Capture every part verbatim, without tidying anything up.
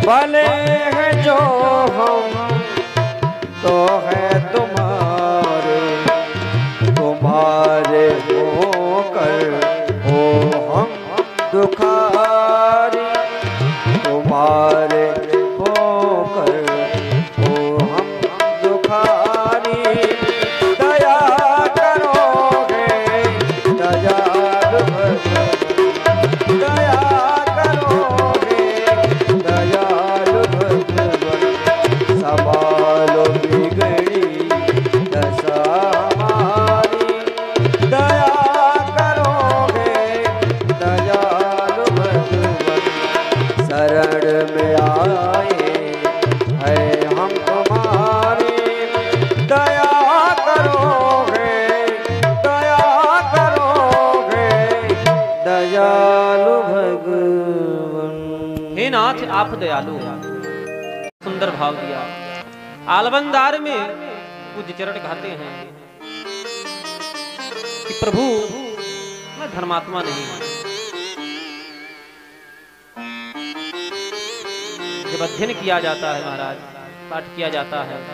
भले है जो हम तो है तुम्हारे, तुम्हारे होकर हो हम दुखारी, तुम्हारे होकर हो हम दुखारी। दया करोगे दयालु भगवान, दया करोगे दयालु भगवान। संभालो बिगड़ी दशा हमारी, दया करोगे दयालु भगवान। शरण में आए है हम तुम्हारे, दया करोगे दया करोगे दयालु भगवान। हे नाथ आप दयालु। सुंदर भाव दिया। आलबंदार में पूज्य चरण गाते हैं कि प्रभु मैं धर्मात्मा नहीं हूं। जब अध्ययन किया जाता है महाराज, पाठ किया जाता है,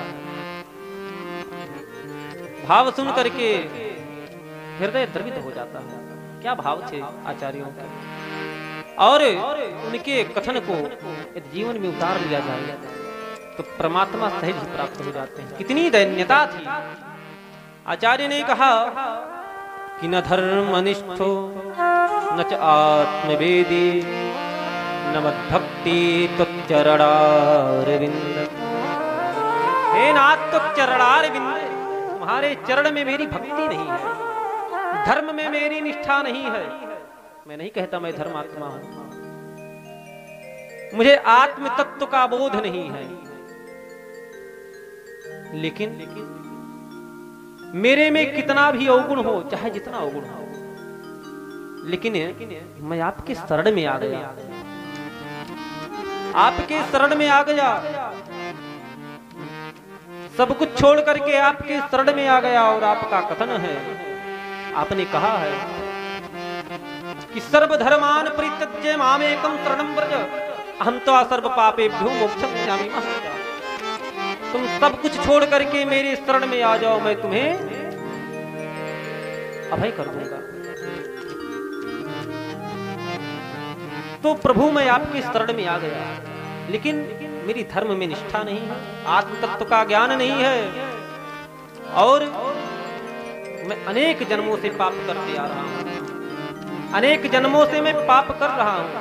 भाव सुन करके हृदय द्रवित हो जाता है। क्या भाव थे आचार्यों के, और उनके कथन को यदि जीवन में उतार लिया जाए तो परमात्मा सहज ही प्राप्त हो जाते हैं। कितनी दैन्यता थी। आचार्य ने कहा कि न धर्मनिष्ठो न च आत्मवेदी न मद्भक्ति त्वच्चरणारविंद। हे नाथ त्वच्चरणारविंद, तुम्हारे चरण में मेरी भक्ति नहीं है, धर्म में मेरी निष्ठा नहीं है। मैं नहीं कहता मैं धर्मात्मा हूं, मुझे आत्म तत्व का बोध नहीं है, लेकिन मेरे में कितना भी अवगुण हो, चाहे जितना अवगुण हो, लेकिन मैं आपके शरण में आ गया, आपके शरण में आ गया, सब कुछ छोड़ करके आपके शरण में आ गया। और आपका कथन है, आपने कहा है कि सर्वधर्मान परित्यज्य मामेकं शरणं व्रज अहं त्वा सर्व पापेभ्यो मोक्षं यामि। तुम सब कुछ छोड़ करके मेरे शरण में आ जाओ, मैं तुम्हें अभय कर दूंगा। तो प्रभु मैं आपके शरण में आ गया, लेकिन मेरी धर्म में निष्ठा नहीं है, आत्म तत्व का ज्ञान नहीं है, और मैं अनेक जन्मों से पाप करते आ रहा हूं, अनेक जन्मों से मैं पाप कर रहा हूं,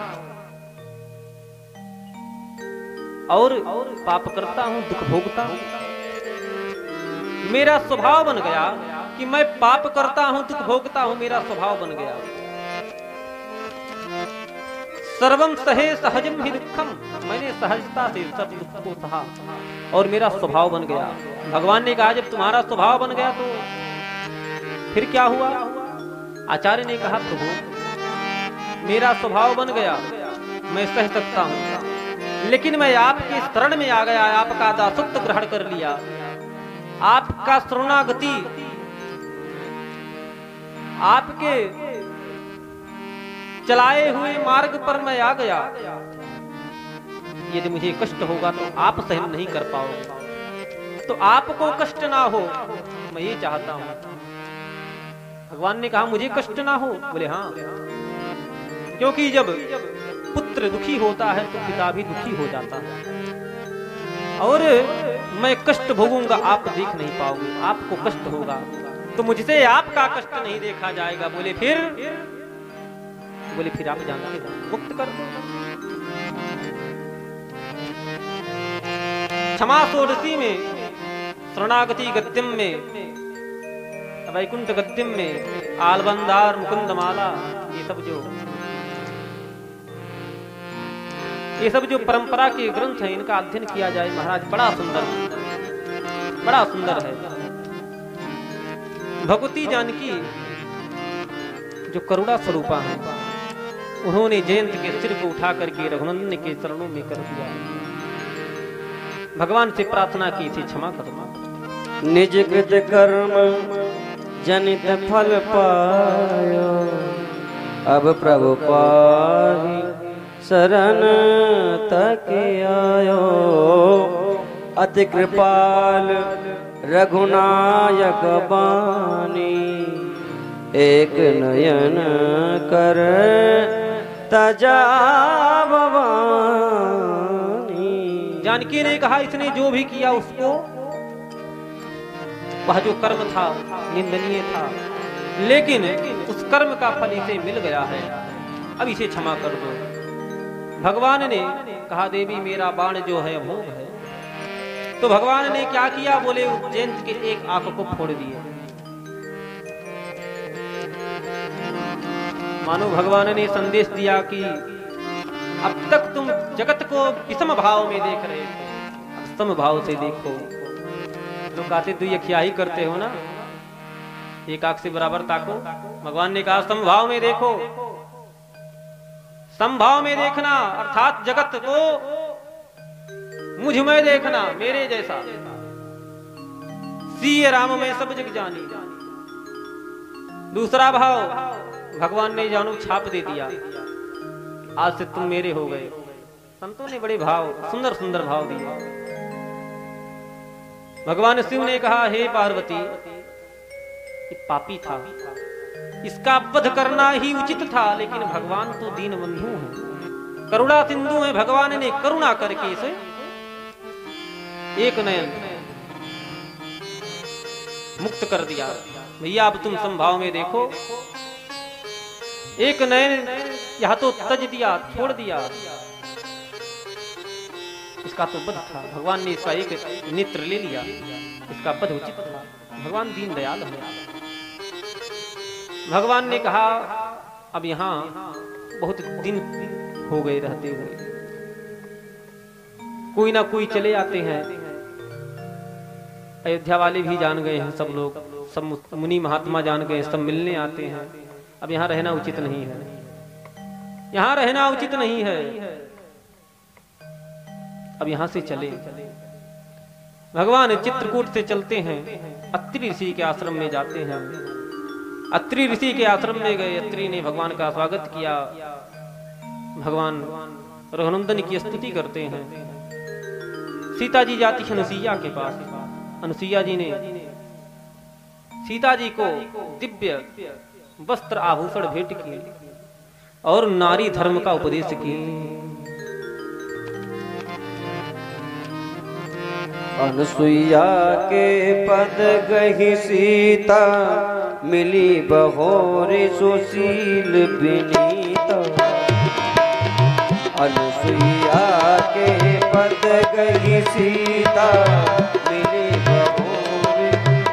और पाप करता हूं, दुख भोगता हूं। मेरा स्वभाव बन गया कि मैं पाप करता हूं, दुख भोगता हूं, मेरा स्वभाव बन गया। सर्वम सहे सहजम ही दुखम, मैंने सहजता से सब दुख को सहा और मेरा स्वभाव बन गया। भगवान ने कहा जब तुम्हारा स्वभाव बन गया तो फिर क्या हुआ? आचार्य ने कहा प्रभु मेरा स्वभाव बन गया, मैं सह सकता हूं, लेकिन मैं आपके शरण में आ गया, आपका दासत्व ग्रहण कर लिया, आपका शरणागति, आपके चलाए हुए मार्ग पर मैं आ गया। यदि मुझे कष्ट होगा तो आप सहन नहीं कर पाओगे, तो आपको कष्ट ना हो, मैं ये चाहता हूं। भगवान ने कहा मुझे कष्ट ना हो, बोले हाँ, क्योंकि जब पुत्र दुखी होता है तो पिता भी दुखी हो जाता है, और मैं कष्ट भोगूंगा आप देख नहीं पाओगे, आपको कष्ट होगा तो मुझसे आपका कष्ट नहीं देखा जाएगा। बोले फिर बोले फिर आप जानते हो, मुक्त कर दो। क्षमा षोडशी में, शरणागति गद्यम में, वैकुंठ गद्यम में, आलबंदार मुकुंदमाला, ये सब जो ये सब जो परंपरा के ग्रंथ हैं, इनका अध्ययन किया जाए महाराज, बड़ा सुंदर बड़ा सुंदर है। भगवती जानकी जो करुणा स्वरूपा है, उन्होंने जयंत के सिर को उठा करके रघुनंदन के चरणों में कर दिया, भगवान से प्रार्थना की थी क्षमा करो। निज कृत कर्म जनित फल पायो, अब प्रभु पाहि शरण तक आयो अति कृपाल रघुनायक बानी एक नयन कर तजा भवानी। जानकी ने कहा इसने जो भी किया उसको, वह जो कर्म था निंदनीय था, लेकिन उस कर्म का फल इसे मिल गया है, अब इसे क्षमा कर दो। भगवान ने कहा देवी मेरा बाण जो है अमोघ है। तो भगवान ने क्या किया, बोले उज्जैन के एक आंख को फोड़ दिए। मानो भगवान ने संदेश दिया कि अब तक तुम जगत को विषम भाव में देख रहे थे, अब सम भाव से देखो। लोग कहते तू ये क्या ही करते हो ना, एक आंख से बराबर ताको। भगवान ने कहा समभाव में देखो, समभाव में देखना अर्थात जगत को मुझ में देखना, मेरे जैसा। सीय राम में सब जग जानी। दूसरा भाव भगवान ने जानू छाप दे दिया, आज से तुम मेरे हो गए। संतों ने बड़े भाव सुंदर सुंदर भाव दिए। भगवान शिव ने कहा हे पार्वती ये पापी था, इसका वध करना ही उचित था, लेकिन भगवान तो दीन बंधु है, करुणा सिंधु है। भगवान ने करुणा करके इसे एक नयन मुक्त कर दिया। भैया अब तुम संभाव में देखो, एक नयन यह तो तज दिया, छोड़ दिया, इसका तो वध था। भगवान ने इसका एक नेत्र ले लिया, इसका वध उचित था। भगवान दीन दयाल है। भगवान ने कहा अब यहाँ बहुत दिन हो गए रहते हुए, कोई ना कोई चले आते हैं। अयोध्या वाले भी जान गए हैं, सब लोग, सब मुनि महात्मा जान गए, सब मिलने आते हैं। अब यहाँ रहना उचित नहीं है, यहाँ रहना उचित नहीं है, अब यहाँ से चले। भगवान चित्रकूट से चलते हैं, अत्रि ऋषि के आश्रम में जाते हैं। अत्रि ऋषि के आश्रम में गए, अत्रि ने भगवान का स्वागत किया। भगवान रघुनंदन की स्तुति करते हैं। सीता जी जाती है अनुसुईया के पास। अनुसुईया जी ने सीता जी को दिव्य वस्त्र आभूषण भेंट किए और नारी धर्म का उपदेश किए। अनुसुईया के पद गही सीता, मिली बहोरी सुशील विनीता। अनुसुईया के पद गही सीता, मिली बहोरी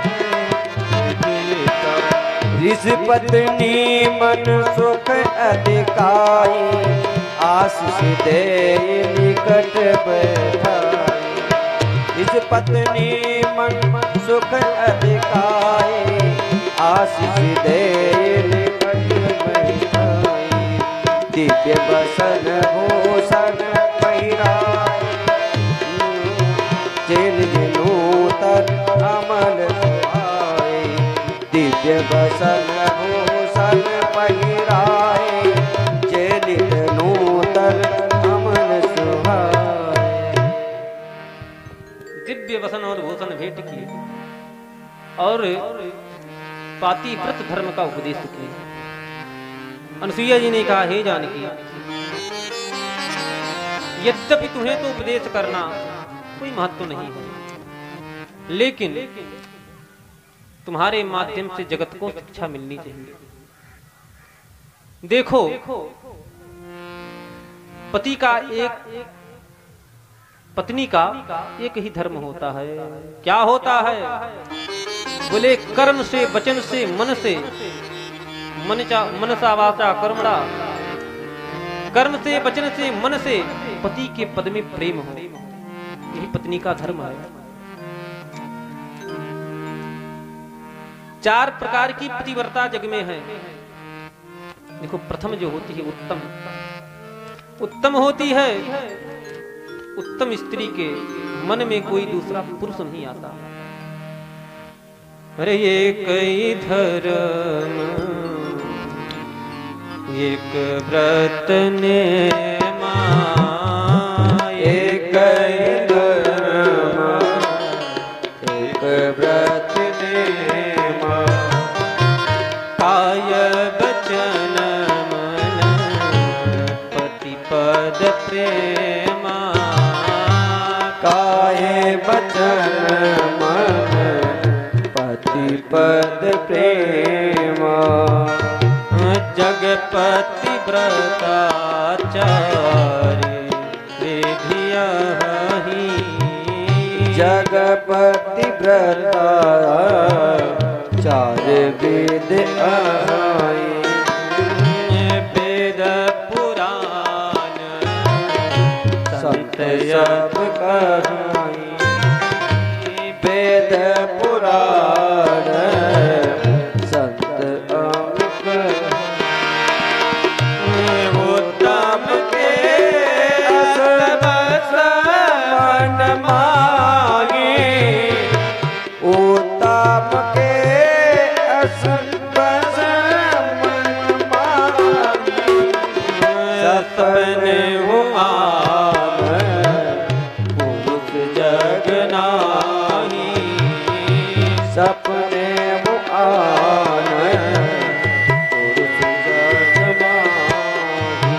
विनीता। ऋष पत्नी मन सुख अधिकाई, आशीष दे निकट बैठाई। इस पत्नी मन सुख अधिकाई, आशीष दे निकट बैठाई। दिव्य बसन भूषण पहिराई, चेल नूतन अमल सुहाई। दिव्य बसन भूषण पहिराई, चेल नूतन अमल सुहाई। दिव्य वसन और भूषण भेंट किए और पातिव्रत धर्म का उपदेश किया। अनुसुईया जी ने कहा हे जानकी, यद्यपि तुम्हें तो उपदेश करना कोई महत्व नहीं है, लेकिन तुम्हारे माध्यम से जगत को शिक्षा मिलनी चाहिए। देखो पति का एक पत्नी का एक ही धर्म होता है। क्या होता है? बोले कर्म से, वचन से, मन से, मनचा मनसा वाचा कर्मणा, कर्म से, वचन से, मन से पति के पद में प्रेम हो, यही पत्नी का धर्म है। चार प्रकार की पतिव्रता जग में है। देखो प्रथम जो होती है उत्तम, उत्तम होती है। उत्तम स्त्री के मन में कोई दूसरा पुरुष नहीं आता। अरे ये कई धर्म एक व्रत ने मा एक ही धर्म एक व्रत नेमा, काय बचन मन पति पद प्रेमा, काय बचन मन पति पद प्रेमा, जगपति व्रताचार्य विधिया ही, जगपति व्रता चार वेद आई, वेद पुराण संत सब कहाई, वेद पुराण संत अमुक, उत्तम के असबस मन मागे, उत्तम के असबस मन मागे, सपने हुआ पुरुष जग नाही, सपने हुआ पुरुष जग नाही,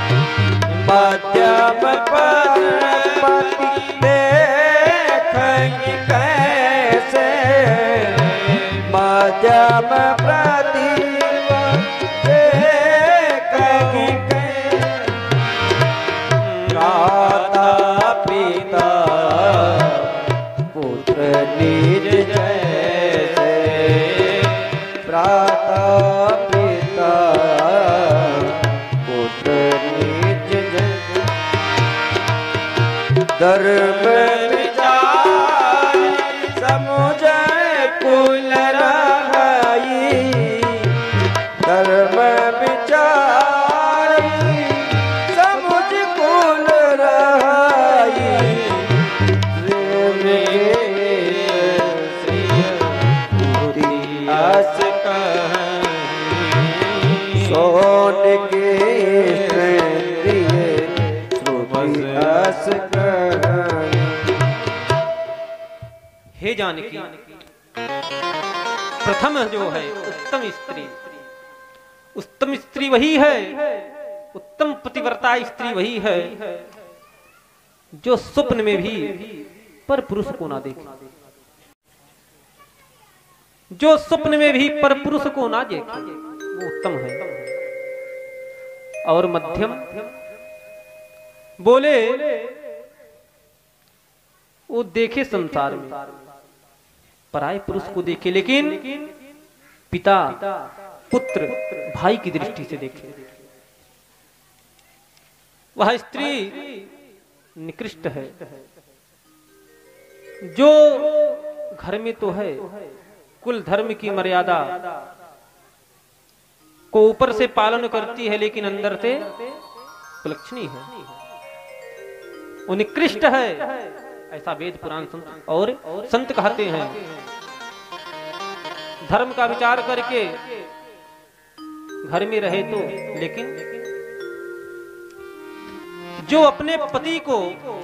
मध्यम पति देखेंगे कैसे, मध्यम प्रति देखेंगे कैसे, माता पिता पुत्र निज जैसे, भ्राता पिता पुत्र निज जैसे, धर्म विचार समुझ कुल रहाई, धर्म विचार समुझ कुल रहाई, अस सोन के श्रुति अस हे जानकी, प्रथम जो है उत्तम स्त्री, उत्तम स्त्री वही है, उत्तम पतिव्रता स्त्री वही है जो स्वप्न में भी पर पुरुष को ना देखे, जो स्वप्न में भी पर पुरुष को ना देखे, वो उत्तम है। और मध्यम बोले वो देखे संसार में पराये पुरुष को देखे, लेकिन पिता पुत्र भाई की दृष्टि से देखे, वह स्त्री निकृष्ट है। जो घर में तो है कुल धर्म की मर्यादा को ऊपर से पालन करती है, लेकिन अंदर से कुलक्षणी है, वो निकृष्ट है, ऐसा वेद पुराण संत और संत कहते हैं। धर्म का विचार करके घर में रहे तो, लेकिन जो अपने पति को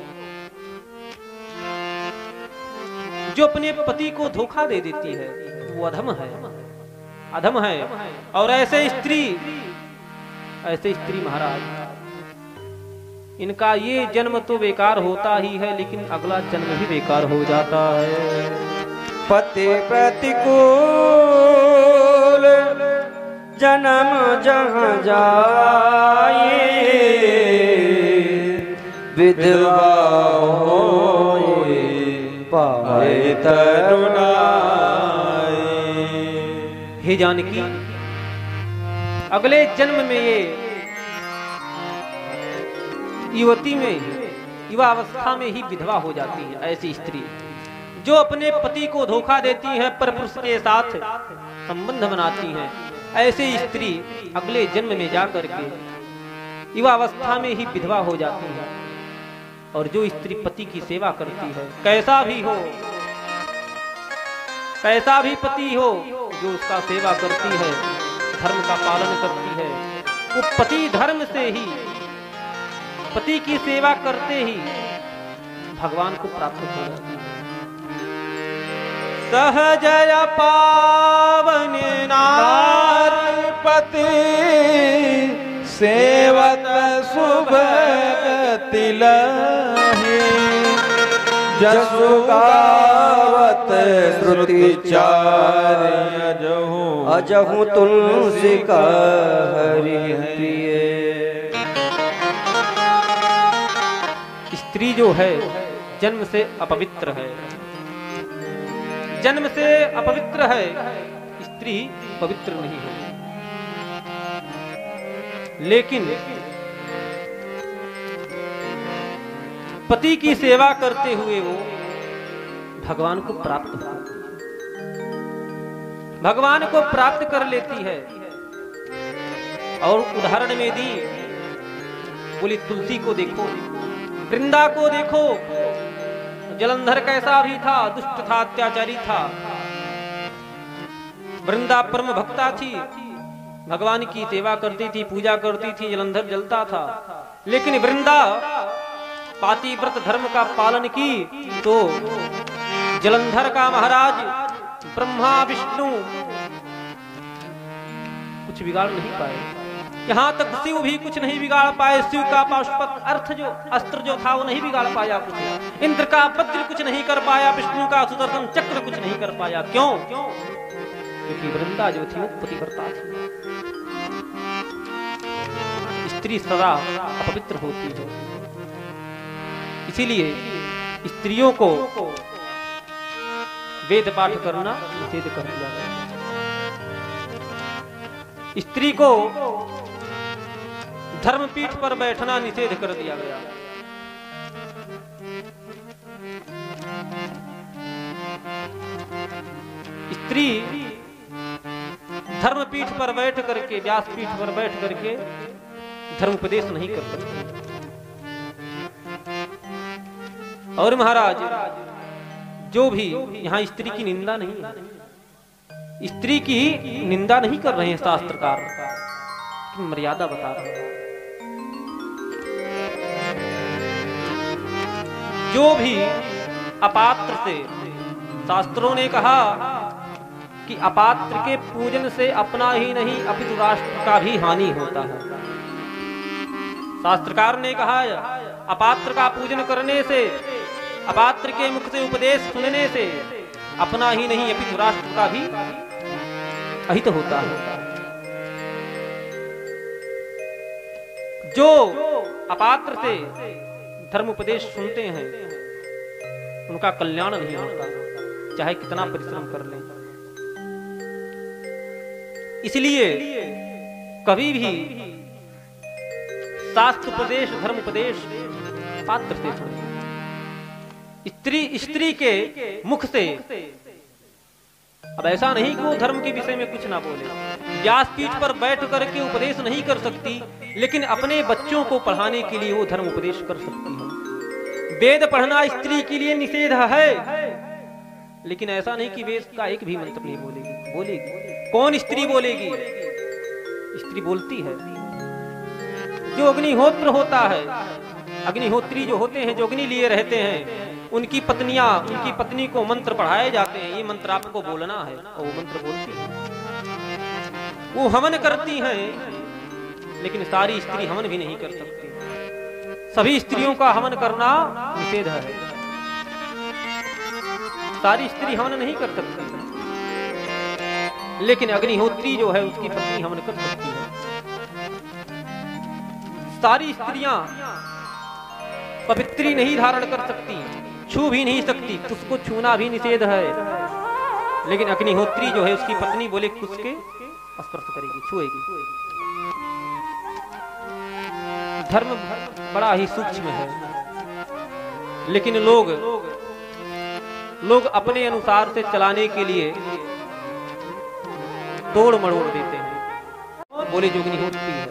जो अपने पति को धोखा दे देती है वो अधम है, अधम है। और ऐसे स्त्री ऐसे स्त्री महाराज, इनका ये जन्म तो बेकार होता ही है, लेकिन अगला जन्म भी बेकार हो जाता है। पति प्रतिकूल जन्म जहाँ जाए, विधवा होए पाए तरुणाए। हे जानकी, अगले जन्म में ये युवती में युवा अवस्था में ही विधवा हो जाती है। ऐसी स्त्री जो अपने पति को धोखा देती है, पर पुरुष के साथ संबंध बनाती हैं, ऐसे स्त्री अगले जन्म में जाकर के युवा अवस्था में ही विधवा हो जाती है। और जो स्त्री पति की सेवा करती है, कैसा भी हो, कैसा भी पति हो, जो उसका सेवा करती है, धर्म का पालन करती है, वो पति धर्म से ही पति की सेवा करते ही भगवान को प्राप्त हो जाती है। सहजय पावन नार पति सेवत शुभ तिलहि जसु गावत श्रुति चार्य अजहु अजहु तुलसी का हरि प्रिय। स्त्री जो है जन्म से अपवित्र है, जन्म से अपवित्र है, स्त्री पवित्र नहीं है। लेकिन पति की सेवा करते हुए वो भगवान को प्राप्त हो भगवान को प्राप्त कर लेती है। और उदाहरण में दी, बोली तुलसी को देखो, वृंदा को देखो। जलंधर कैसा भी था, दुष्ट था, अत्याचारी था। वृंदा परम भक्ता थी, भगवान की सेवा करती थी, पूजा करती थी, जलंधर जलता था। लेकिन वृंदा पातिव्रत धर्म का पालन की तो जलंधर का महाराज ब्रह्मा विष्णु कुछ बिगाड़ नहीं पाए। यहां तक शिव भी कुछ नहीं बिगाड़ पाए। शिव का पाशुपत अर्थ जो अस्त्र जो था वो नहीं बिगाड़ पाया कुछ। इंद्र का वज्र कुछ नहीं कर पाया, विष्णु का सुदर्शन चक्र कुछ नहीं कर पाया। क्यों? क्योंकि वृंदा जो थी वो पतिव्रता थी। स्त्री सदा अपवित्र होती है, इसीलिए स्त्रियों को वेद पाठ करना निषेध कर दिया गया। स्त्री को धर्मपीठ पर बैठना निषेध कर दिया गया। स्त्री धर्मपीठ पर बैठ करके, व्यासपीठ पर बैठ करके धर्मोपदेश नहीं कर सकती। और महाराज जो भी यहाँ स्त्री की निंदा नहीं है, स्त्री की निंदा नहीं कर रहे हैं शास्त्रकार, मर्यादा बता रहे हैं। जो भी अपात्र से, शास्त्रों ने कहा कि अपात्र के पूजन से अपना ही नहीं अपितु राष्ट्र का भी हानि होता है। शास्त्रकार ने कहा अपात्र का पूजन करने से, अपात्र के मुख से उपदेश सुनने से अपना ही नहीं अपितु राष्ट्र का भी अहित होता है। जो अपात्र से धर्म उपदेश सुनते हैं उनका कल्याण नहीं होता, चाहे कितना परिश्रम कर लें। इसलिए कभी भी शास्त्र उपदेश, धर्म उपदेश पात्र से सुने। स्त्री स्त्री के मुख से, अब ऐसा नहीं कि वो धर्म के विषय में कुछ ना बोले, व्यासपीठ पर बैठ करके उपदेश नहीं कर सकती, लेकिन अपने बच्चों को पढ़ाने के लिए वो धर्म उपदेश कर सकती है। वेद पढ़ना स्त्री के लिए निषेध है, लेकिन ऐसा नहीं कि वेद का एक भी मंत्र नहीं बोलेगी। बोलेगी। कौन स्त्री बोलेगी? स्त्री बोलती है। जो अग्निहोत्र होता है, अग्निहोत्री जो होते हैं, जो अग्नि लिए रहते हैं, उनकी पत्नियां, उनकी पत्नी को मंत्र पढ़ाए जाते हैं, ये मंत्र आपको बोलना है, और वो मंत्र बोलती है। वो हवन करती हैं, लेकिन सारी स्त्री हवन भी नहीं कर सकती। सभी स्त्रियों का हवन करना निषेध है। सारी स्त्री हवन नहीं कर सकती, लेकिन अग्निहोत्री जो है उसकी पत्नी हवन कर सकती है। सारी स्त्रियां पवित्री नहीं धारण कर सकती, छू भी नहीं सकती, उसको छूना भी निषेध है। लेकिन अग्निहोत्री जो है उसकी पत्नी बोले कुछ के स्पर्श करेगी, छुएगी। धर्म बड़ा ही सूक्ष्म है, लेकिन लोग लोग अपने अनुसार से चलाने के लिए तोड़ मरोड़ देते हैं। बोले जो अग्निहोत्री है,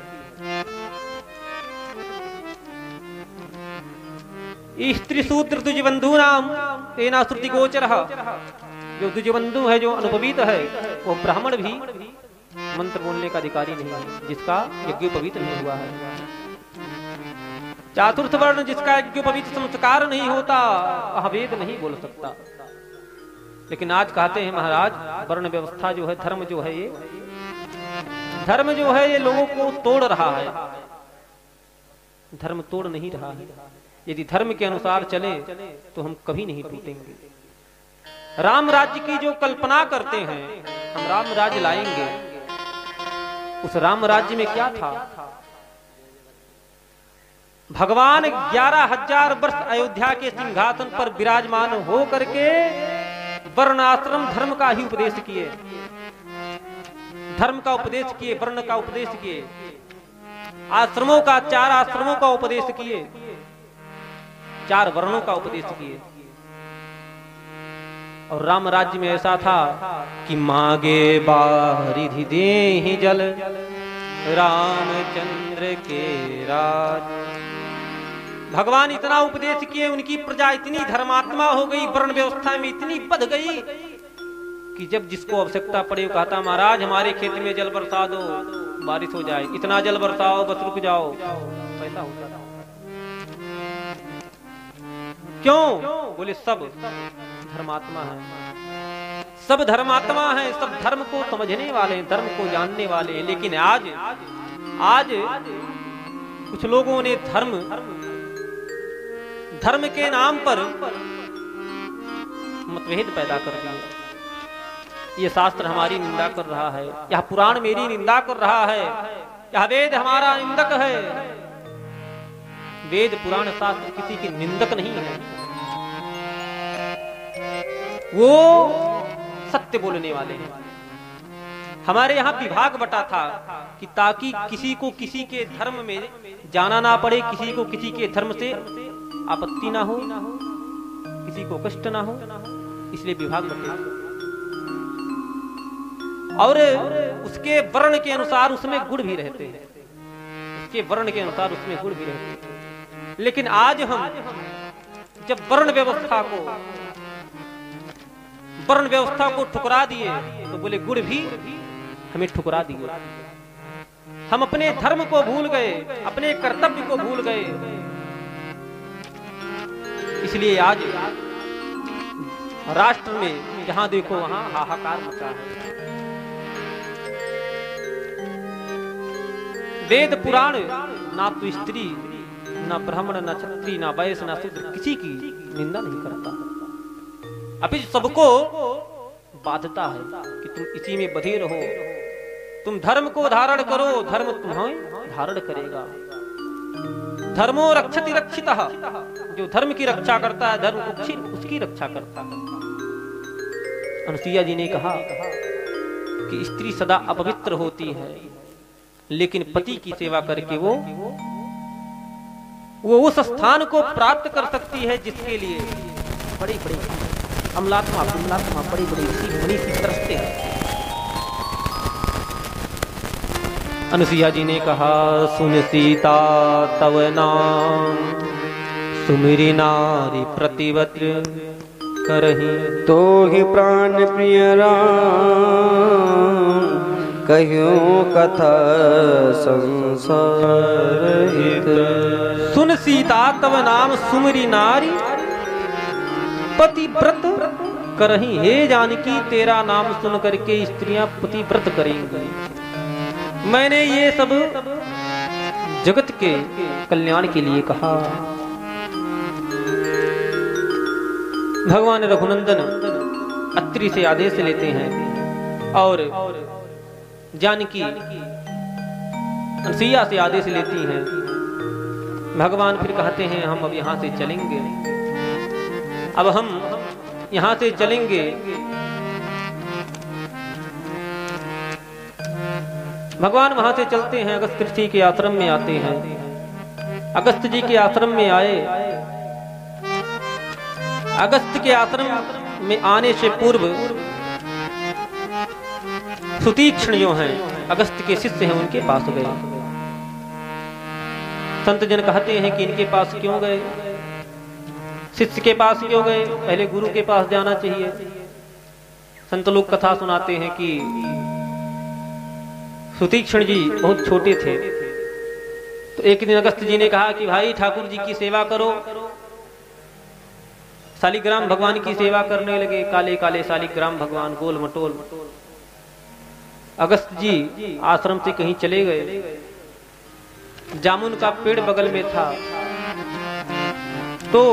स्त्रीशूद्र द्विजबंधु नाम तेना श्रुति गोचर। जो द्विजबंधु है, जो अनुपवित है, वो ब्राह्मण भी मंत्र बोलने का अधिकारी नहीं है, जिसका यज्ञोपवीत नहीं हुआ है। चतुर्थ वर्ण जिसका यज्ञोपवीत संस्कार नहीं होता वह वेद नहीं बोल सकता। लेकिन आज कहते हैं महाराज वर्ण व्यवस्था जो है, धर्म जो है, ये धर्म जो है ये लोगों को तोड़ रहा है। धर्म तोड़ नहीं रहा है। यदि धर्म के अनुसार चले तो हम कभी नहीं टूटेंगे। राम राज्य की जो कल्पना करते हैं, हम राम राज्य लाएंगे, उस राम राज्य में क्या था? भगवान ग्यारह हजार वर्ष अयोध्या के सिंहासन पर विराजमान हो करके वर्णाश्रम धर्म का ही उपदेश किए, धर्म का उपदेश किए, वर्ण का उपदेश किए, आश्रमों का, चार आश्रमों का उपदेश किए, चार वर्णों का उपदेश किए। और राम राज्य में ऐसा था कि मांगे बारिधि देहि जल रामचंद्र के राज। भगवान इतना उपदेश किए, उनकी प्रजा इतनी धर्मात्मा हो गई, वर्ण व्यवस्था में इतनी बध गई कि जब जिसको आवश्यकता पड़े वो कहता महाराज हमारे खेत में जल बरसा दो, बारिश हो जाए, इतना जल बरसाओ बस रुक जाओ, ऐसा होता था। क्यों? बोले सब धर्मात्मा है, सब धर्मात्मा है, सब धर्म को समझने वाले हैं, धर्म को जानने वाले हैं। लेकिन आज आज कुछ लोगों ने धर्म धर्म के नाम पर मतभेद पैदा कर दिया। ये शास्त्र हमारी निंदा कर रहा है, यह पुराण मेरी निंदा कर रहा है, यह वेद हमारा निंदक है। वेद पुराण शास्त्र किसी की निंदक नहीं है, वो सत्य बोलने वाले हैं। हमारे यहाँ विभाग बटा था कि ताकि किसी को किसी के धर्म में जाना ना पड़े, किसी को किसी के धर्म से आपत्ति ना हो, किसी को कष्ट ना हो, इसलिए विभाग बटे। और उसके वर्ण के अनुसार उसमें गुण भी रहते हैं, उसके वर्ण के अनुसार उसमें गुण भी रहते हैं। लेकिन आज हम जब वर्ण व्यवस्था को वर्ण व्यवस्था को ठुकरा दिए तो बोले गुण भी हमें ठुकरा दिए। हम अपने धर्म को भूल गए, अपने कर्तव्य को भूल गए। इसलिए आज राष्ट्र में जहां देखो वहां हाहाकार मचा है। वेद पुराण ना तो स्त्री, ना ब्राह्मण, ना क्षत्रिय, ना वैश्य, ना शूद्र किसी की निंदा नहीं करता, अभी सबको बाध्यता है कि तुम इसी में बधे रहो, तुम धर्म को धारण करो, धर्म तुम्हें धारण करेगा। धर्मो रक्षति रक्षितः, जो धर्म की रक्षा करता है धर्म उसकी रक्षा करता है। अनुसुईया जी ने कहा कि स्त्री सदा अपवित्र होती है, लेकिन पति की सेवा करके वो वो उस स्थान को प्राप्त कर सकती है जिसके लिए बड़ी बड़ी अमलात्मा विमलात्मा बड़ी बड़ी ऋषि मुनि की तरसते हैं। अनुसुईया जी ने कहा सुन सीता तव नाम सुमिरी नारी प्रतिवत करही, तो ही प्राण प्रिय राम कहियो कथा संसार हित। सुन सीता तव नाम सुमिरी नारी पतिव्रत करही, हे जानकी तेरा नाम सुन करके स्त्रियां पतिव्रत करेंगी। मैंने ये सब जगत के कल्याण के लिए कहा। भगवान रघुनंदन अत्रि से आदेश लेते हैं और जानकी अनुसुईया से आदेश लेती हैं। भगवान फिर कहते हैं हम अब यहां से चलेंगे, अब हम यहां से चलेंगे। भगवान वहां से चलते हैं, अगस्त ऋषि के आश्रम में आते हैं। अगस्त जी के आश्रम में आए, अगस्त के आश्रम में आने से पूर्व सुतीक्ष्ण जो हैं अगस्त के शिष्य हैं उनके पास गए। संत जन कहते हैं कि इनके पास क्यों गए, शिष्य के पास क्यों गए, पहले गुरु के पास जाना चाहिए। संत लोग कथा सुनाते हैं कि सुतीक्ष्ण जी बहुत छोटे थे तो एक दिन अगस्त जी ने कहा कि भाई ठाकुर जी की सेवा करो। शालिग्राम भगवान की सेवा करने लगे। काले काले शालिग्राम भगवान, गोल मटोल। अगस्त जी आश्रम से कहीं चले गए। जामुन का पेड़ बगल में था, तो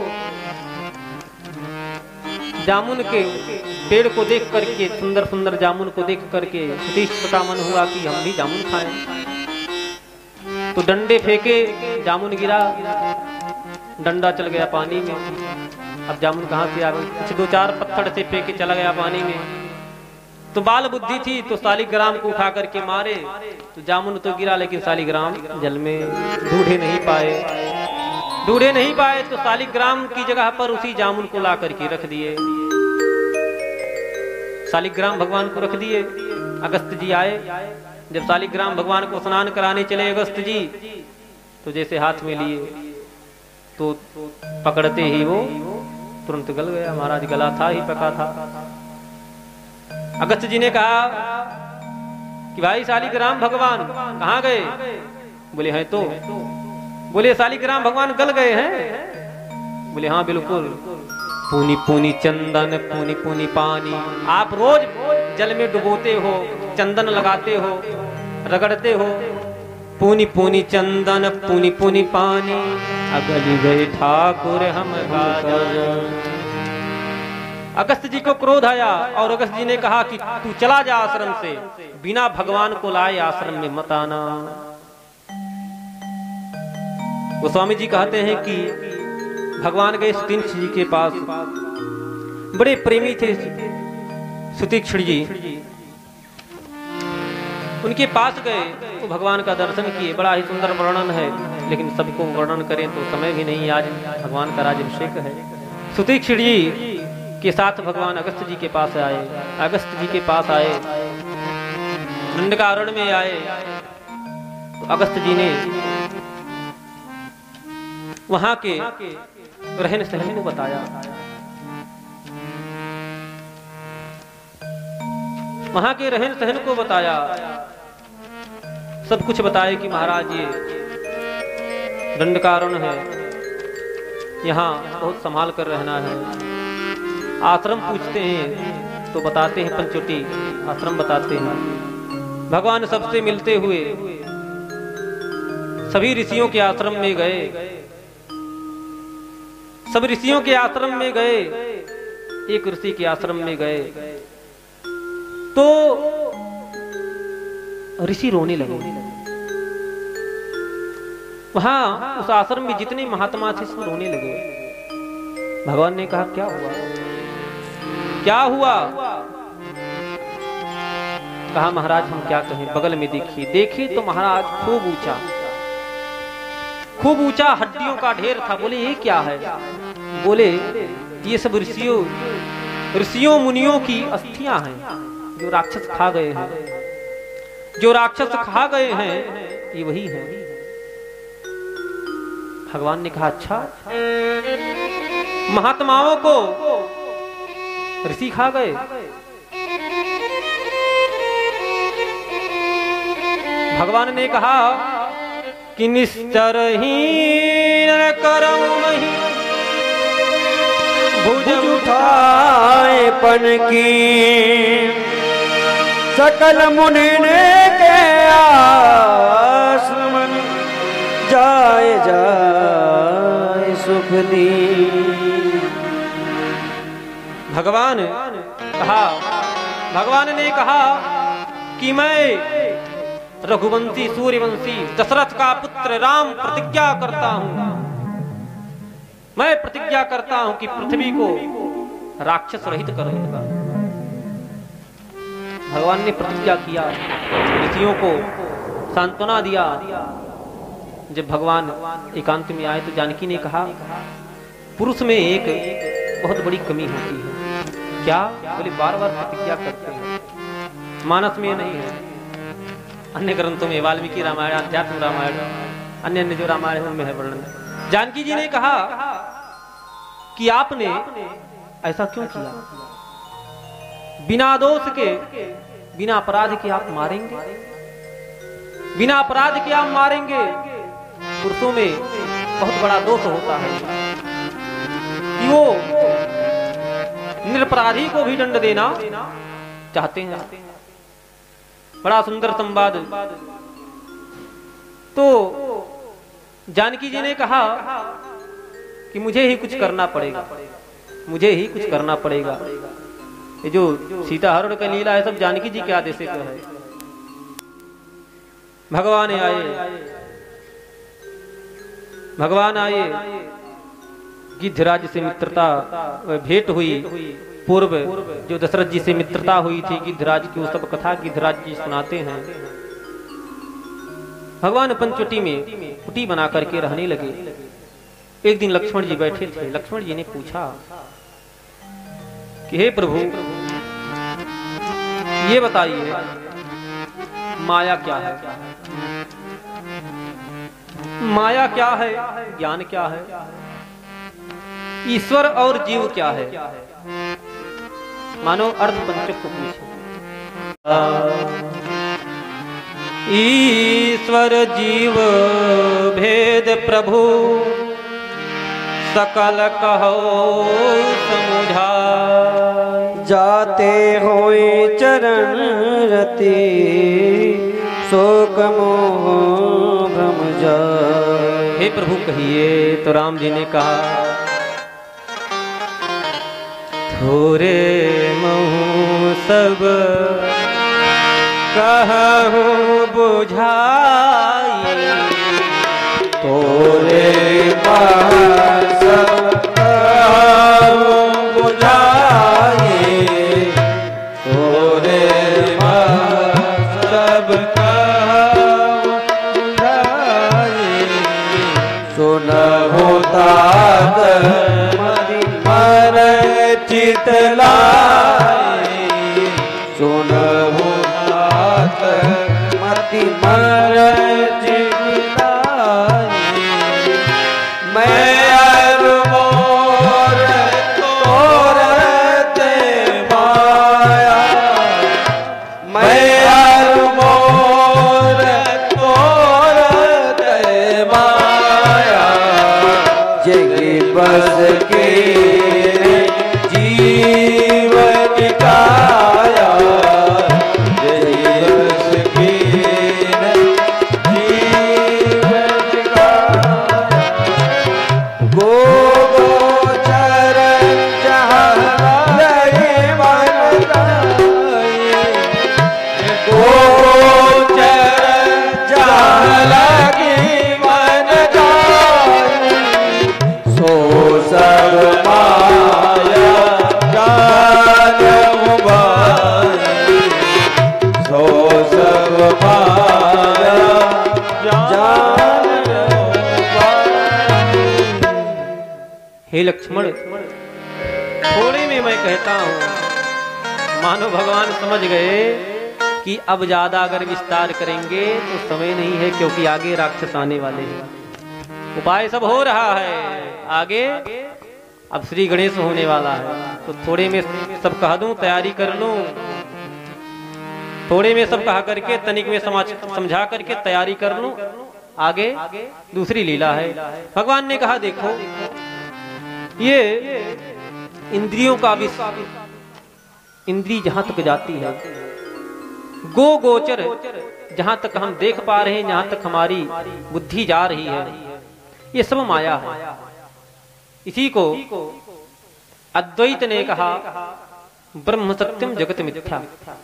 जामुन के पेड़ को देख करके, सुंदर सुंदर जामुन को देख करके सतीश का मन हुआ कि हम भी जामुन खाएं। तो डंडे फेंके, जामुन गिरा, डंडा चल गया पानी में। अब जामुन कहाँ से आ गई? कुछ दो चार पत्थर से फेंके चला गया पानी में। तो बाल बुद्धि थी तो शालिग्राम को उठा करके मारे, तो जामुन तो गिरा लेकिन शालिग्राम जल में। ढूंढे नहीं पाए, ढूंढे नहीं पाए तो शालिग्राम की जगह पर उसी जामुन को ला करके रख दिए। शालिग्राम भगवान को रख दिए। अगस्त जी आए। जब शालिग्राम भगवान को स्नान कराने चले अगस्त जी, तो जैसे हाथ में लिए तो पकड़ते ही वो तुरंत गल गया। महाराज गला था ही पका था। अगस्त जी ने कहा कि भाई शालिग्राम भगवान कहाँ गए? बोले हैं तो। बोले शालिग्राम भगवान गल गए हैं? बोले हाँ बिल्कुल। पूनी पूनी चंदन, पूनी पूनी पानी। आप रोज जल में डुबोते हो, चंदन लगाते हो, रगड़ते हो। पूनी पूनी चंदन, पूनी पूनी पानी, अगली गए ठाकुर हम गाजर। अगस्त जी को क्रोध आया और अगस्त जी ने कहा कि तू चला जा आश्रम से, बिना भगवान को लाए आश्रम में मत आना। गोस्वामी जी कहते हैं कि भगवान गए सुतीक्ष्ण जी के पास। बड़े प्रेमी थे सुतीक्ष्ण जी। उनके पास गए तो भगवान का दर्शन किए। बड़ा ही सुंदर वर्णन है, लेकिन सबको वर्णन करें तो समय भी नहीं। आज भगवान का राज्याभिषेक है। सुतीक्ष्ण जी के साथ भगवान अगस्त जी के पास आए। अगस्त जी के पास आए, दंडकारण्य में आए। तो अगस्त जी ने वहां के रहन सहन को बताया। वहां के रहन सहन को बताया, सब कुछ बताया कि महाराज ये दंडकारण्य है, यहाँ बहुत संभाल कर रहना है। आश्रम पूछते हैं तो बताते हैं, पंचवटी आश्रम बताते हैं। भगवान सबसे मिलते हुए सभी ऋषियों के आश्रम में गए। सब ऋषियों के आश्रम में गए। एक ऋषि के आश्रम में गए तो ऋषि रोने लगे। वहां उस आश्रम में जितने महात्मा थे सब रोने लगे। भगवान ने कहा क्या हुआ, क्या हुआ? कहा महाराज हम क्या कहें, बगल में देखिए। देखे तो महाराज खूब ऊंचा, खूब ऊंचा हड्डियों का ढेर था। बोले ये क्या है? बोले ये सब ऋषियों ऋषियों मुनियों की अस्थियां हैं, जो राक्षस खा गए हैं। जो राक्षस खा गए हैं ये वही है। भगवान ने कहा अच्छा, महात्माओं को ऋषि खा गए? भगवान ने कहा कि निश्चर हीन करम नहीं, भुज उठाए पन की, सकल मुनि ने के आश्रमन, जाए जाए सुख दी। भगवान कहा भगवान ने कहा कि मैं रघुवंशी सूर्यवंशी दशरथ का पुत्र राम प्रतिज्ञा करता हूं, मैं प्रतिज्ञा करता हूं कि पृथ्वी को राक्षस रहित कर दूंगा। भगवान ने प्रतिज्ञा किया, ऋषियों को सांत्वना दिया। जब भगवान एकांत में आए तो जानकी ने कहा पुरुष में एक बहुत बड़ी कमी होती है। क्या? बोले बार बार प्रतिज्ञा करते हैं। मानस में नहीं है, अन्य ग्रंथों में वाल्मीकि रामायण, अध्यात्म रामायण, अन्य अन्य जो रामायण है उनमें है वर्णन। जानकी जी ने कहा कि आपने ऐसा क्यों किया? बिना दोष के, बिना अपराध के आप मारेंगे? बिना अपराध के आप मारेंगे? पुरुषों में बहुत बड़ा दोष होता है कि वो निरपराधी को भी दंड देना चाहते हैं। बड़ा सुंदर संवाद। तो जानकी जी ने कहा कि मुझे ही कुछ करना पड़ेगा, मुझे ही कुछ करना पड़ेगा। ये जो सीता हरण का लीला है सब जानकी जी के आदेश से है। भगवान आए, भगवान आए, गिद्धराज से मित्रता भेंट हुई। पूर्व जो दशरथ जी से मित्रता हुई थी गिद्धराज की, वो सब कथा गिद्धराज जी सुनाते हैं। भगवान पंचवटी में कुटी बना करके रहने लगे। एक दिन लक्ष्मण जी बैठे थे। लक्ष्मण जी ने पूछा कि हे प्रभु, ये बताइए माया क्या है? माया क्या है? ज्ञान क्या है? ईश्वर और जीव क्या है? मानो अर्थ पंचक को पूछे। ईश्वर जीव भेद प्रभु सकल कहो समुझा। जाते होए चरण रति शोक मोह भ्रम जाए। हे प्रभु कहिए। तो राम जी ने कहा थोरे महु सब कहु बुझाई। तोरे सब कहु बुझाई। तोरे सब कहु बुझाई। सुनहु तात मन चित लाई। सुनहु तात मति मन चित लाई। मैं अरु मोर तोर ते माया। मैं अरु मोर तोर ते माया। जगी बस के जीवन काया। जगी बस के जीवन काया। गो गोचर जहाँ लगे मन जाए। गो गोचर जहाँ लगे मन जाए। सो सब माया जान उबाई। सो सब माया जान उबाई। हे लक्ष्मण, थोड़े में मैं कहता हूं, मानो भगवान समझ गए कि अब ज्यादा अगर विस्तार करेंगे तो समय नहीं है, क्योंकि आगे राक्षस आने वाले हैं। उपाय सब हो रहा है, आगे अब श्री गणेश होने वाला है। तो थोड़े में सब कह दूं, तैयारी कर लूं। थोड़े में सब कहा करके तनिक में समझा करके तैयारी कर लूं। आगे दूसरी लीला है। भगवान ने कहा देखो, ये इंद्रियों का विष, इंद्री जहां तक जाती है, गो गोचर जहां तक हम देख पा रहे हैं, जहां तक हमारी बुद्धि जा रही है, ये सब माया है। इसी को अद्वैत ने कहा ब्रह्म सत्यम जगत मिथ्या।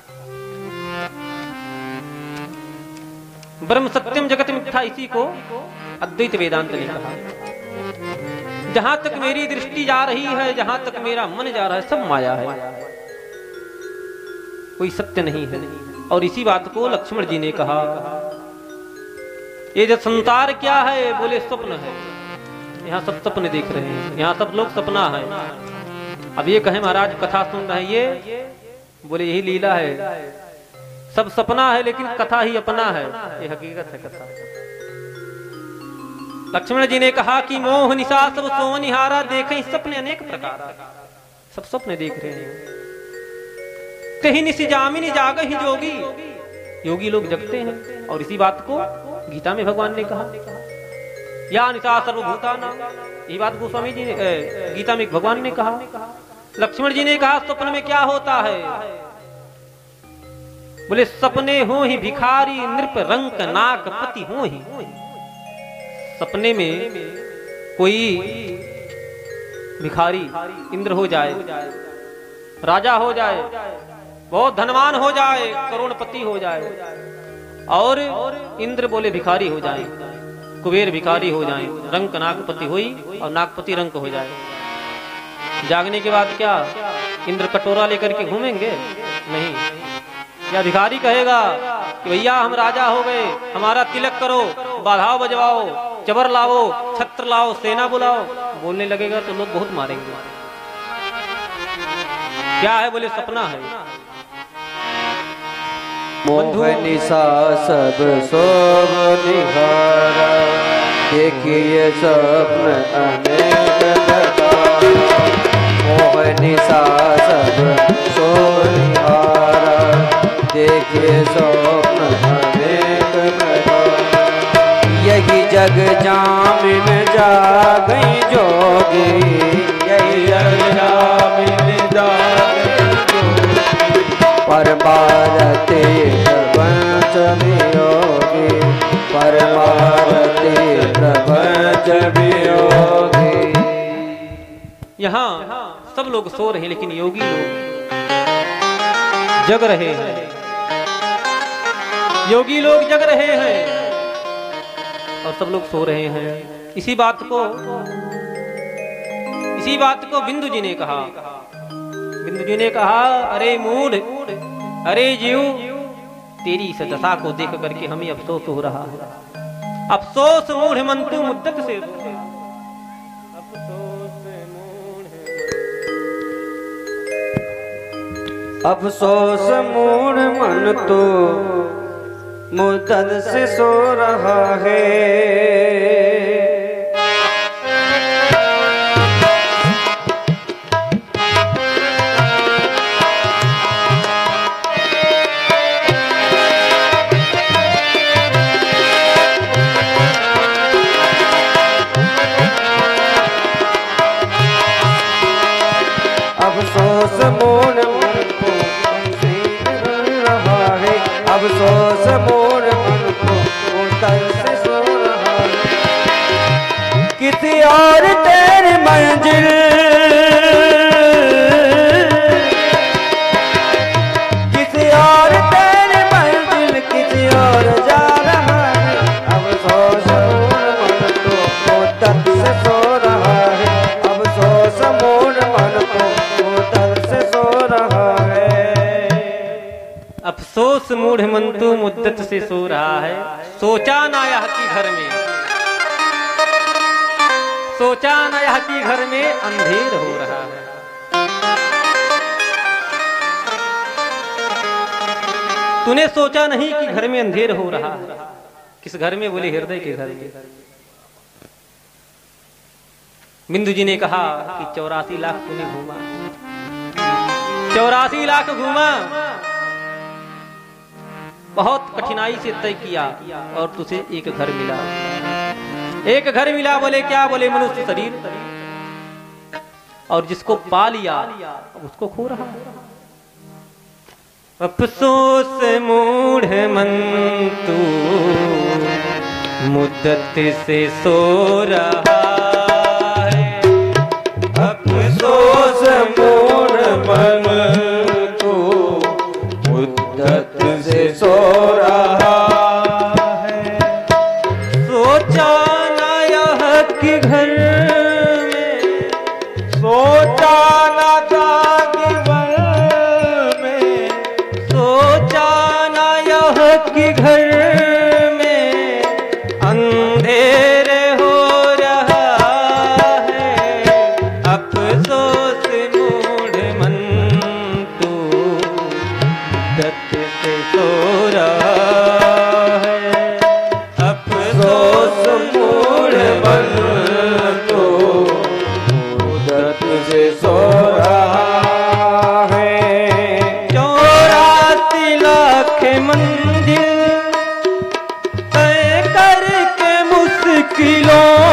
ब्रह्म सत्यम जगत मिथ्या, इसी को अद्वैत वेदांत ने कहा। जहां तक मेरी दृष्टि जा रही है, जहां तक मेरा मन जा रहा है, सब माया है, कोई सत्य नहीं है। और इसी बात को लक्ष्मण जी ने कहा। ये जो संसार क्या है, बोले स्वप्न है। यहाँ सब सपने देख रहे हैं, यहाँ सब लोग सपना है। अब ये कहे महाराज कथा सुन रहे हैं, ये बोले यही लीला है, सब सपना है लेकिन कथा ही अपना है। ये हकीकत है कथा। लक्ष्मण जी ने कहा कि मोह निशा सब सोनिहारा, देखें सपने अनेक प्रकार, सब सपने देख रहे हैं। कहीं निशि जामिनी जागहि जोगी, योगी लोग जगते हैं। और इसी बात को गीता में भगवान ने कहा या निशा सर्वभूतानां, ये बात गोस्वामी जी ने ए, गीता में भगवान ने कहा। लक्ष्मण जी ने कहा स्वप्न में क्या होता है? बोले सपने हो ही भिखारी नृप रंक नाक पति हो ही। सपने में कोई भिखारी इंद्र हो जाए, राजा हो जाए, बहुत धनवान हो जाए, करोड़पति हो जाए, और इंद्र बोले भिखारी हो जाए, कुबेर भिखारी हो जाए, रंक नागपति हुई और नागपति रंक हो जाए। जागने के बाद क्या इंद्र कटोरा लेकर के घूमेंगे? नहीं। या भिखारी कहेगा कि भैया हम राजा हो गए, हमारा तिलक करो, बाधाओ बजवाओ, चबर लाओ, छत्र लाओ, सेना बुलाओ, बोलने लगेगा तो लोग बहुत मारेंगे। क्या है? बोले सपना है। मोहनिशा सब सोभ निहारा, देखिए स्वप्न अनेक प्रकार। मोहनिशा सब सोभ निहारा, देखिए स्वप्न अनेक प्रकार। यही जग जामिन जागई जोगी, यही जग जामिन जागई जोगी। परमारती प्रपंच वियोगी, परमारती प्रपंच वियोगी। यहाँ सब लोग सो रहे हैं, लेकिन योगी लोग जग रहे हैं। योगी लोग जग रहे हैं और सब लोग सो रहे हैं। इसी बात को इसी बात को बिंदु जी ने कहा। बिंदु जी ने कहा, अरे मूढ़, अरे जीव, तेरी इस दशा को देख करके हमें अफसोस हो रहा है। अफसोस मूढ़ मन तू मुद्दत से, अफसोस मूढ़ मन तो मुद्दत से सो रहा है। अफसोस मूढ़ मन को रहा है, अफसोस मूढ़ मन को मुद्दत से सो रहा है। किसी और तेरी मंजिल, किसी और तेरी मंजिल, किसी और जा रहा है। अफसोस मूढ़ मन को मुद्दत से सो रहा है, अफसोस मूढ़ मन को मुद्दत से सो रहा है। अफसोस मूढ़ मन तू मुद्दत से सो रहा है। सोचा ना यह कि घर में, सोचा ना यह कि घर में अंधेर हो रहा है। तूने सोचा नहीं कि घर में अंधेर हो रहा है। किस घर में? बोले हृदय के घर में। बिंदु जी ने कहा कि चौरासी लाख तूने घूमा, चौरासी लाख घूमा, बहुत कठिनाई से तय किया और तुझे एक घर मिला। एक घर मिला, बोले क्या? बोले मनुष्य शरीर, और जिसको पा लिया उसको खो रहा है। अफसोस मूढ़ मन तू मुद्दत से सो रहा है। अफसोस मूढ़ मन तू मुद्दत से सो रहा है। सोचा ना यह कि घर में, सोचा ना था कि घर में, सोचा ना यह कि घर में अंधेर हो रहा है। अफसोस मूढ़ मन तू मुद्दत से सो रहा है। अफसोस मूढ़ मन तो मुद्दत से सो रहा है। चौरासी लाख मंजिल तय करके मुश्किलों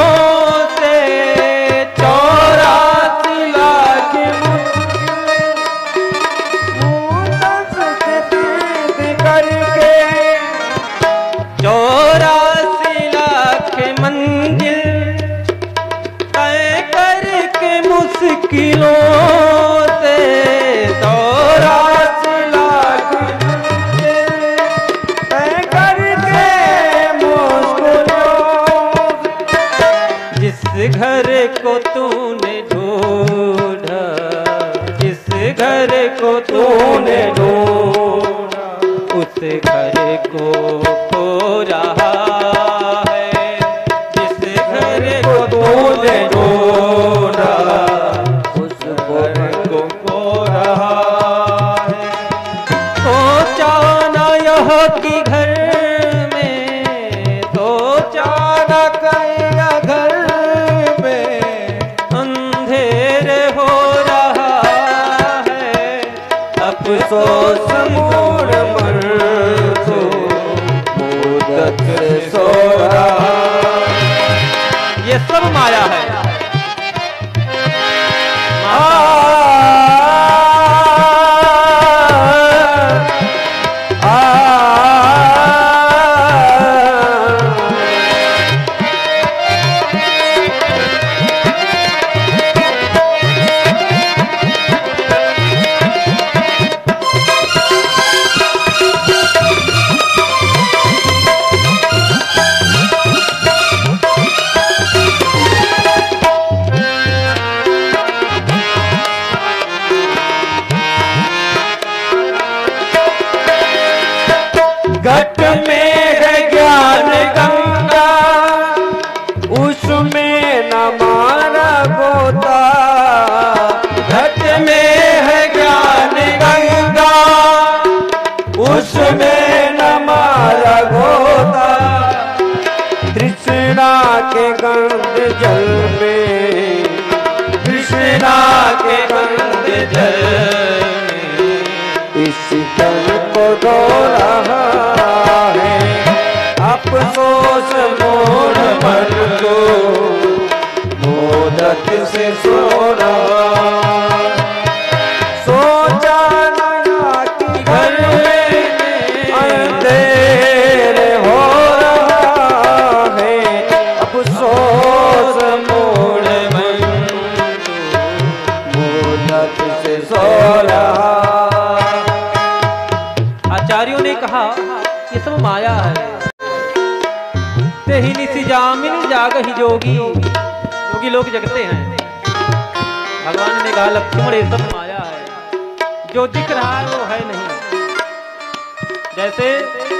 घर को तूने ढूंढा, उस घर को खो रहा है। जिस घर को तूने ढूंढा, उस घर को खो रहा है। सोचा न यह कि घर में, सोचा न कया घर में अंधेरे हो रहा है। अफसोस मोड़ मन को मुद्दत से सो रहा। ये सब माया है। घट में है ज्ञान गंगा, उसमें न मारा गोता। घट में है ज्ञान गंगा, उसमें न मारा गोता। तृष्णा के गंध जल में, तृष्णा के गंध जल में इस तन को धो रहा है। अफसोस मोड़ मन को मोदत से सो रहा। सोचा नया कि घर में अंधेरे हो रहा है। अफसोस मोड़ मन मोदत से सो रहा। आचार्यों ने कहा ये सब माया है। तेहि निसि जामिन जागहि जोगी, योगी लोग जगते हैं। भगवान ने कहा लक्ष्मण ये सब माया है, जो दिख रहा है वो है नहीं। जैसे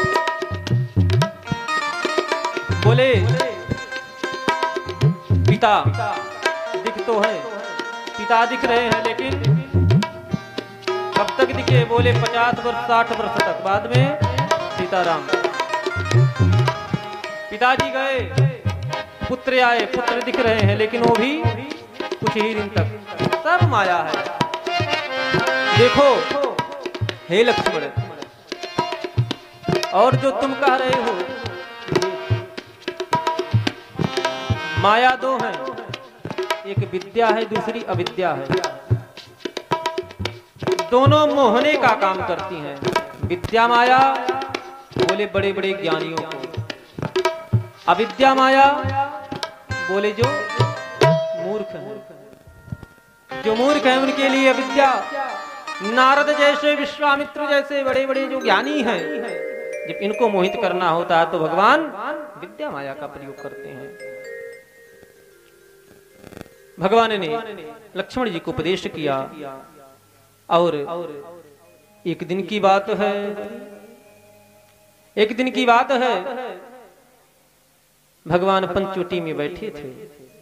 बोले पिता दिख तो है, पिता दिख रहे हैं, लेकिन कब तक दिखे? बोले पचास वर्ष साठ वर्ष तक, बाद में सीताराम। पिताजी गए, पुत्र आए, पुत्र दिख रहे हैं, लेकिन वो भी कुछ ही दिन तक। सब माया है। देखो हे लक्ष्मण, और जो तुम कह रहे हो, माया दो है, एक विद्या है, दूसरी अविद्या है। दोनों मोहने का काम करती हैं। विद्या माया बोले बड़े बड़े ज्ञानियों को, अविद्या माया बोले जो मूर्ख हैं। जो मूर्ख हैं उनके लिए अविद्या। नारद जैसे, विश्वामित्र जैसे बड़े बड़े जो ज्ञानी हैं, जब इनको मोहित करना होता है तो भगवान विद्या माया का प्रयोग करते हैं। भगवान ने लक्ष्मण जी को उपदेश किया। और एक दिन की बात है, एक दिन की बात है, भगवान पंचवटी में बैठे थे।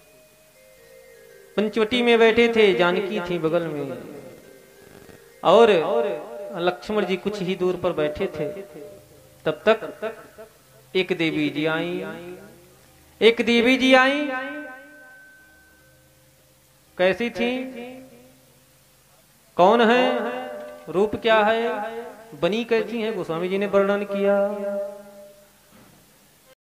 पंचवटी में बैठे थे, जानकी थी बगल में, और लक्ष्मण जी कुछ ही दूर पर बैठे थे। तब तक एक देवी जी आई, एक देवी जी आई। कैसी थी, कौन है, रूप क्या है, बनी कैसी है, गोस्वामी जी ने वर्णन किया।